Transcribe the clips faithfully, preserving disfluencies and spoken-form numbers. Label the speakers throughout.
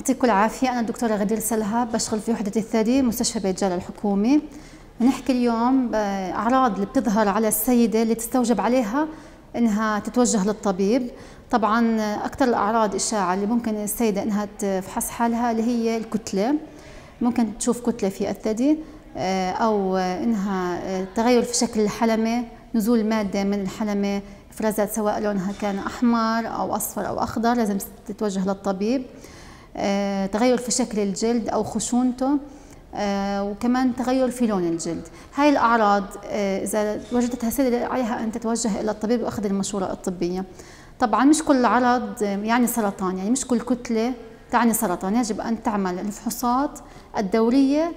Speaker 1: يعطيكم العافية. أنا الدكتورة غدير سلهاب، بشتغل في وحدة الثدي مستشفى بيت جالة الحكومي. بنحكي اليوم بأعراض اللي بتظهر على السيدة اللي تستوجب عليها إنها تتوجه للطبيب. طبعا أكثر الأعراض إشاعة اللي ممكن السيدة إنها تفحص حالها اللي هي الكتلة، ممكن تشوف كتلة في الثدي، أو إنها تغير في شكل الحلمة، نزول مادة من الحلمة، إفرازات سواء لونها كان أحمر أو أصفر أو أخضر، لازم تتوجه للطبيب. آه، تغير في شكل الجلد أو خشونته، آه، وكمان تغير في لون الجلد. هاي الأعراض آه، إذا وجدتها السيدة عليها أن تتوجه إلى الطبيب وأخذ المشورة الطبية. طبعا مش كل عرض يعني سرطان، يعني مش كل كتلة تعني سرطان. يجب أن تعمل الفحوصات الدورية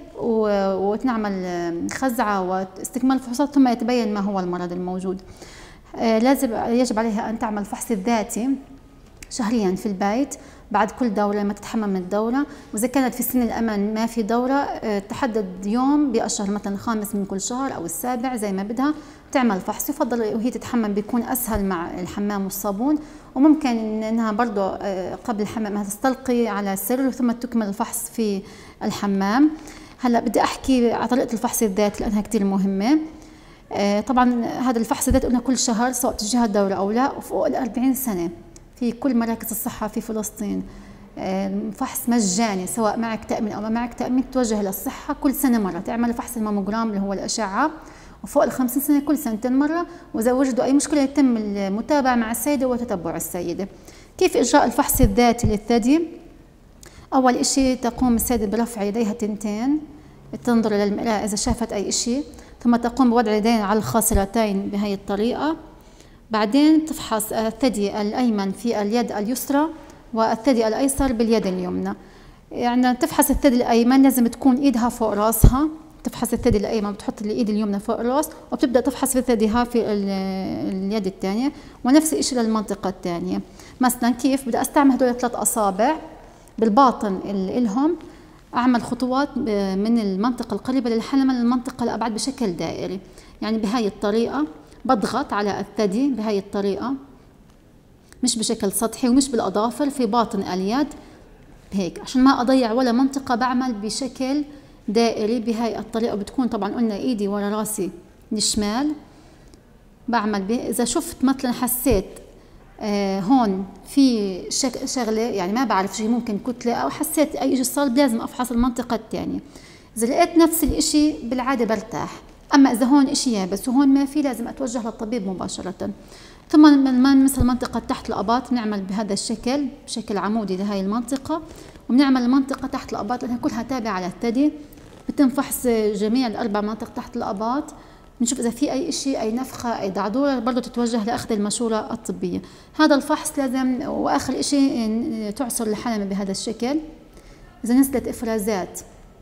Speaker 1: وتعمل خزعة واستكمال الفحوصات ثم يتبين ما هو المرض الموجود. آه، لازم يجب عليها أن تعمل فحص الذاتي شهريا في البيت بعد كل دورة لما تتحمم من الدورة، وإذا كانت في سن الأمان ما في دورة تحدد يوم بالشهر، مثلا الخامس من كل شهر أو السابع زي ما بدها تعمل فحص. يفضل وهي تتحمم بيكون أسهل مع الحمام والصابون، وممكن إنها برضه قبل الحمام تستلقي على السرير ثم تكمل الفحص في الحمام. هلا بدي أحكي على طريقة الفحص الذاتي لأنها كتير مهمة. طبعا هذا الفحص الذاتي قلنا كل شهر سواء تجاه الدورة أو لا، وفوق الأربعين سنة في كل مراكز الصحة في فلسطين فحص مجاني، سواء معك تأمين أو ما معك تأمين توجه للصحة كل سنة مرة تعمل فحص الماموجرام اللي هو الأشعة، وفوق الخمسين سنة كل سنتين مرة، وإذا وجدوا أي مشكلة يتم المتابعة مع السيدة وتتبع السيدة. كيف إجراء الفحص الذاتي للثدي؟ أول إشي تقوم السيدة برفع يديها تنتين، تنظر إلى المرآة إذا شافت أي إشي، ثم تقوم بوضع اليدين على الخاصرتين بهي الطريقة. بعدين تفحص الثدي الأيمن في اليد اليسرى والثدي الأيسر باليد اليمنى. يعني تفحص الثدي الأيمن لازم تكون إيدها فوق راسها، تفحص الثدي الأيمن بتحط الإيد اليمنى فوق الراس وبتبدأ تفحص في ثديها في اليد الثانية، ونفس الشيء للمنطقة الثانية. مثلا كيف بدي أستعمل هدول ثلاث أصابع بالباطن إلهم، أعمل خطوات من المنطقة القريبة للحلمة للمنطقة الأبعد بشكل دائري. يعني بهاي الطريقة بضغط على الثدي بهاي الطريقة، مش بشكل سطحي ومش بالأظافر، في باطن اليد هيك عشان ما أضيع ولا منطقة. بعمل بشكل دائري بهاي الطريقة، بتكون طبعا قلنا إيدي ورا راسي الشمال. بعمل به إذا شفت مثلا حسيت آه هون في شغلة يعني ما بعرف شيء، ممكن كتلة أو حسيت أي شيء صار، لازم أفحص المنطقة الثانية. إذا لقيت نفس الإشي بالعادة برتاح، أما إذا هون إشي يابس وهون ما في لازم أتوجه للطبيب مباشرة. ثم ما نمس المنطقة تحت الأباط بنعمل بهذا الشكل بشكل عمودي لهي المنطقة، وبنعمل المنطقة تحت الأباط لأنها كلها تابعة على الثدي. بتم فحص جميع الأربع مناطق تحت الأباط، بنشوف إذا في أي إشي أي نفخة أي دعدورة برضه تتوجه لأخذ المشورة الطبية. هذا الفحص لازم. وآخر إشي تعصر الحلمة بهذا الشكل، إذا نزلت إفرازات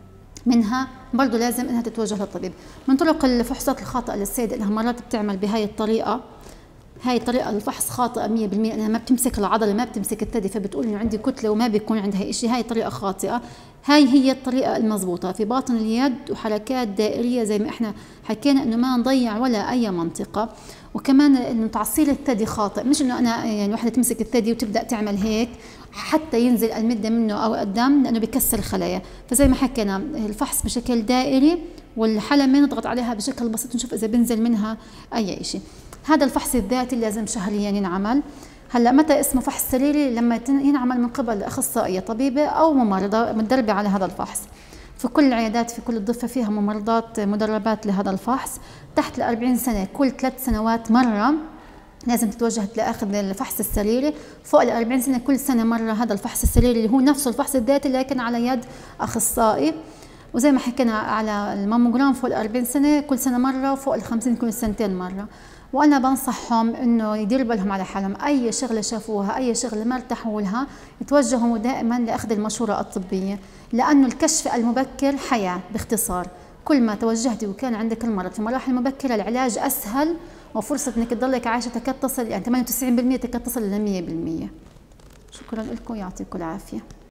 Speaker 1: منها برضه لازم انها تتوجه للطبيب. من طرق الفحوصات الخاطئه للسيده انها مرات بتعمل بهاي الطريقه، هاي الطريقه الفحص خاطئه مية بالمية، انها ما بتمسك العضله ما بتمسك الثدي، فبتقول انه عندي كتله وما بيكون عندها شيء. هاي طريقه خاطئه. هاي هي الطريقه المضبوطه في باطن اليد وحركات دائريه زي ما احنا حكينا، انه ما نضيع ولا اي منطقه. وكمان انه تعصيل الثدي خاطئ، مش انه انا يعني وحده تمسك الثدي وتبدا تعمل هيك حتى ينزل المده منه او الدم، لانه بكسر الخلايا. فزي ما حكينا الفحص بشكل دائري، والحلمه نضغط عليها بشكل بسيط نشوف اذا بنزل منها اي شيء. هذا الفحص الذاتي لازم شهريا ينعمل. هلا متى اسمه فحص سريري؟ لما ينعمل من قبل اخصائيه طبيبه او ممرضه متدربه على هذا الفحص. في كل العيادات في كل الضفه فيها ممرضات مدربات لهذا الفحص. تحت الأربعين سنه كل ثلاث سنوات مره لازم تتوجه لأخذ الفحص السريري. فوق الأربعين سنة كل سنة مرة هذا الفحص السريري اللي هو نفسه الفحص الذاتي لكن على يد أخصائي. وزي ما حكينا على الماموجرام فوق الأربعين سنة كل سنة مرة، وفوق الخمسين كل سنتين مرة. وأنا بنصحهم إنه يديروا بالهم على حالهم، أي شغلة شافوها أي شغلة ما ارتاحوا لها يتوجهوا دائما لأخذ المشورة الطبية، لأنه الكشف المبكر حياة. باختصار كل ما توجهتي وكان عندك المرض في مراحل مبكرة العلاج أسهل، وفرصة انك تضلك عايشة تكاد تصل يعني ثمانية وتسعين بالمئة تكاد تصل ل مئة بالمئة. شكرا لكم، يعطيكم العافية.